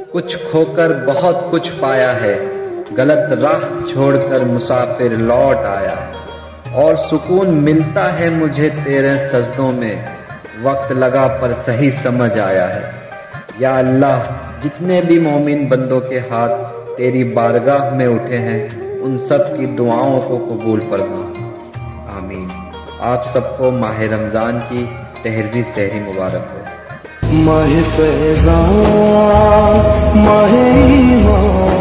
कुछ खोकर बहुत कुछ पाया है, गलत राह छोड़कर मुसाफिर लौट आया है। और सुकून मिलता है मुझे तेरे सजदों में, वक्त लगा पर सही समझ आया है। या अल्लाह, जितने भी मोमिन बंदों के हाथ तेरी बारगाह में उठे हैं, उन सब की दुआओं को कबूल फरमा। आमीन। आप सबको माह रमज़ान की 13वीं सहरी मुबारक हो। माह फैज़ान, माह ईमान।